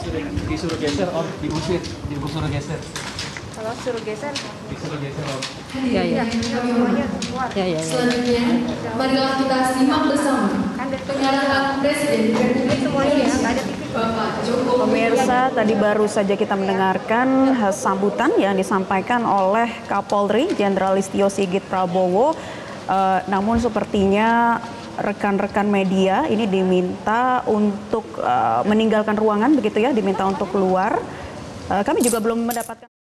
Disuruh geser Om, diusir, disuruh geser. Kalau suruh geser, Disuruh geser Om. ya semuanya keluar. Selanjutnya, marilah kita simak bersama penyerahan Presiden Republik Indonesia Bapak Joko Widodo. Pemirsa, tadi baru saja kita mendengarkan sambutan yang disampaikan oleh Kapolri Jenderal Listio Sigit Prabowo. Namun sepertinya rekan-rekan media ini diminta untuk meninggalkan ruangan, begitu ya, diminta untuk keluar. Kami juga belum mendapatkan